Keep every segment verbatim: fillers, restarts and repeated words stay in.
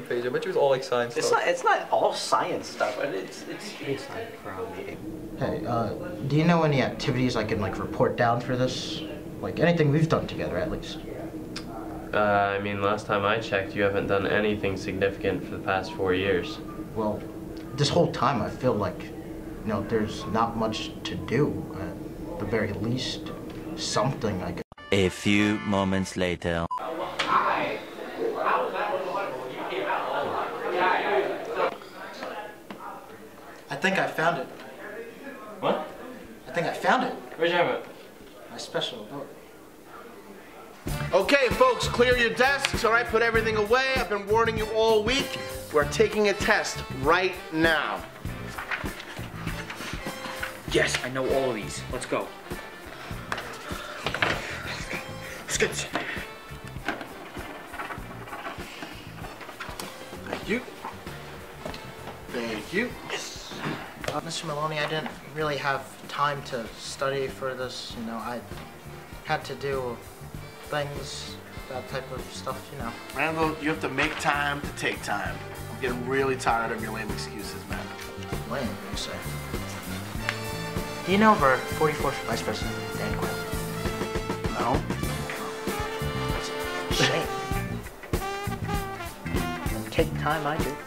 page. I bet you it's all like science it's stuff. Not, it's not all science stuff, but it's, it's, it's time for our meeting. Hey, uh, do you know any activities I can, like, report down for this? Like, anything we've done together, at least. Uh, I mean, last time I checked, you haven't done anything significant for the past four years. Well, this whole time I feel like, you know, there's not much to do. At the very least, something I could... A few moments later. I think I found it. What? I think I found it. Where'd you have it? My special ability. Okay, folks, clear your desks, all right? Put everything away. I've been warning you all week. We're taking a test right now. Yes, I know all of these. Let's go. Let's get this. Thank you. Thank you. Yes. Uh, Mister Maloney, I didn't really have time to study for this. You know, I had to do things, that type of stuff, you know. Randall, you have to make time to take time. I'm getting really tired of your lame excuses, man. Lame, you say? Do you know of our forty-fourth Vice President, Dan Quayle? No. It's a shame. And take time, I do.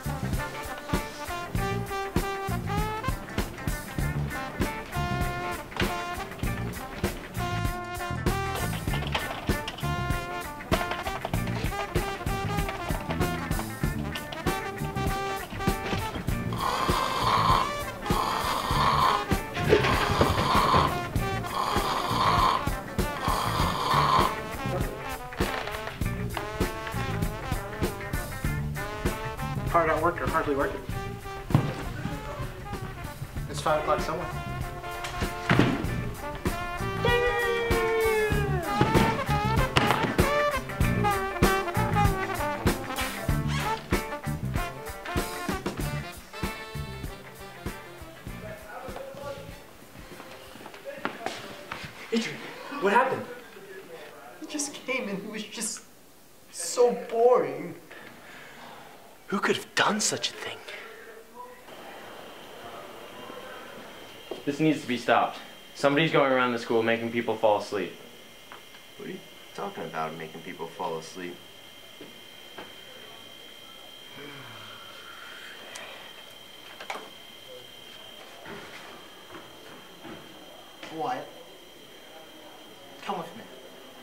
Hard at work or hardly working? It's five o'clock somewhere. Adrian, what happened? He just came and he was just so boring. Who could have done such a thing? This needs to be stopped. Somebody's going around the school making people fall asleep. What are you talking about, making people fall asleep? Wyatt, come with me.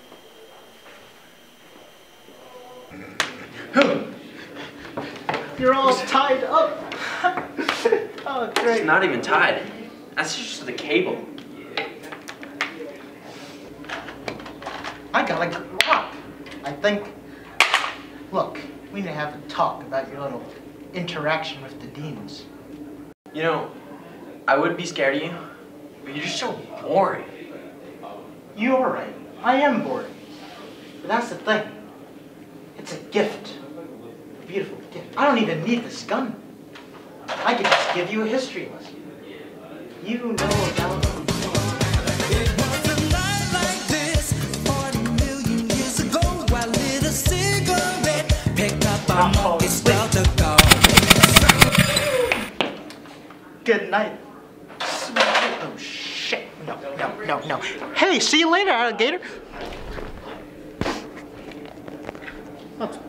You're all tied up. Oh, great. It's not even tied. That's just the cable. I gotta grow up. I think, look, we need to have a talk about your little interaction with the deans. You know, I would be scared of you, but you're just so boring. You're right. I am boring. But that's the thing. It's a gift. A beautiful gift. I don't even need this gun. I could just give you a history lesson. You know about them. It was a night like this, forty million years ago. I lit a cigarette, picked up a monkey, spelled to go. Good night. Oh, shit. No, no, no, no. Hey, see you later, alligator. That's